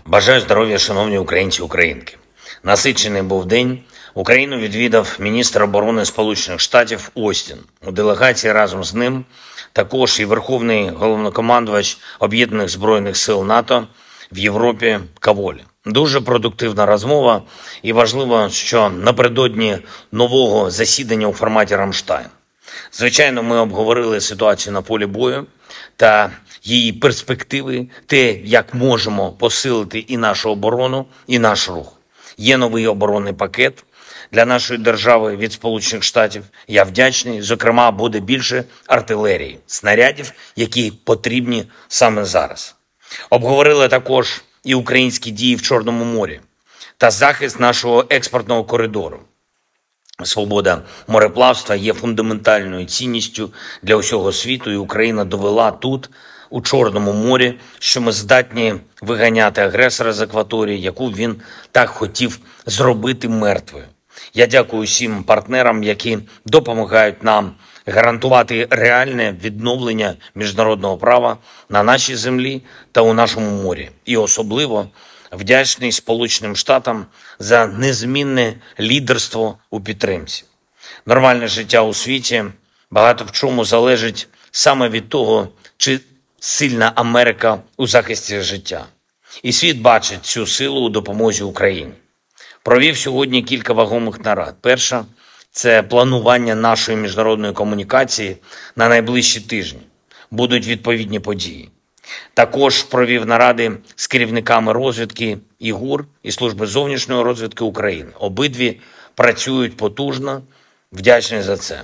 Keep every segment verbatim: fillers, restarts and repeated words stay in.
Бажаю здоров'я, шановні українці і українки. Насичений був день. Україну відвідав міністр оборони Сполучених Штатів Остін. У делегації разом з ним також і Верховний головнокомандувач Об'єднаних збройних сил НАТО в Європі Каволі. Дуже продуктивна розмова і важливо, що напередодні нового засідання у форматі Рамштайн. Звичайно, ми обговорили ситуацію на полі бою та її перспективи, те, як можемо посилити і нашу оборону, і наш рух. Є новий оборонний пакет для нашої держави від Сполучених Штатів. Я вдячний. Зокрема, буде більше артилерії, снарядів, які потрібні саме зараз. Обговорили також і українські дії в Чорному морі та захист нашого експортного коридору. Свобода мореплавства є фундаментальною цінністю для усього світу, і Україна довела тут, у Чорному морі, що ми здатні виганяти агресора з акваторії, яку він так хотів зробити мертвою. Я дякую всім партнерам, які допомагають нам гарантувати реальне відновлення міжнародного права на нашій землі та у нашому морі. І особливо вдячний Сполученим Штатам за незмінне лідерство у підтримці. Нормальне життя у світі багато в чому залежить саме від того, чи сильна Америка у захисті життя. І світ бачить цю силу у допомозі Україні. Провів сьогодні кілька вагомих нарад. Перша – це планування нашої міжнародної комунікації на найближчі тижні. Будуть відповідні події. Також провів наради з керівниками розвідки і ГУР, і Служби зовнішньої розвідки України. Обидві працюють потужно, вдячний за це.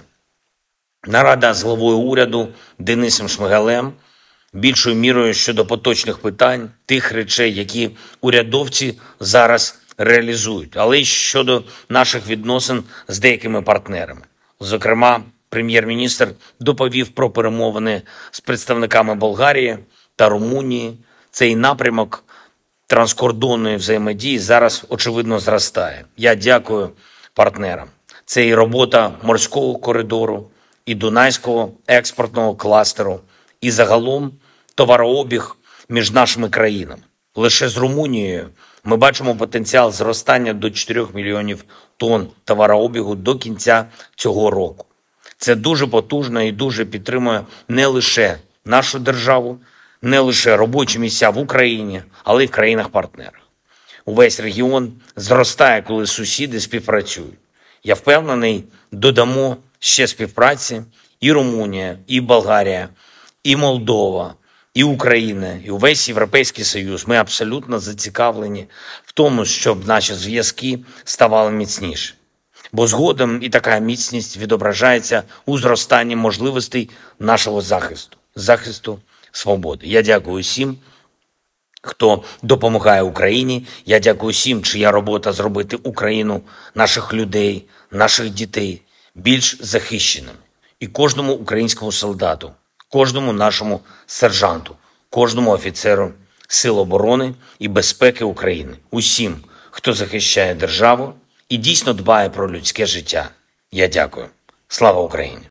Нарада з главою уряду Денисом Шмигалем, більшою мірою щодо поточних питань, тих речей, які урядовці зараз реалізують, але й щодо наших відносин з деякими партнерами. Зокрема, прем'єр-міністр доповів про перемовини з представниками Болгарії та Румунії. Цей напрямок транскордонної взаємодії зараз, очевидно, зростає. Я дякую партнерам. Це і робота морського коридору, і Дунайського експортного кластеру, і загалом товарообіг між нашими країнами. Лише з Румунією ми бачимо потенціал зростання до чотирьох мільйонів тонн товарообігу до кінця цього року. Це дуже потужно і дуже підтримує не лише нашу державу, не лише робочі місця в Україні, але й в країнах-партнерах. Увесь регіон зростає, коли сусіди співпрацюють. Я впевнений, додамо ще співпраці і Румунія, і Болгарія, і Молдова, і Україна, і увесь Європейський Союз. Ми абсолютно зацікавлені в тому, щоб наші зв'язки ставали міцніші. Бо згодом і така міцність відображається у зростанні можливостей нашого захисту, захисту свободи. Я дякую всім, хто допомагає Україні. Я дякую всім, чия робота зробити Україну, наших людей, наших дітей більш захищеними. І кожному українському солдату, кожному нашому сержанту, кожному офіцеру Сил оборони і безпеки України, усім, хто захищає державу і дійсно дбає про людське життя. Я дякую. Слава Україні!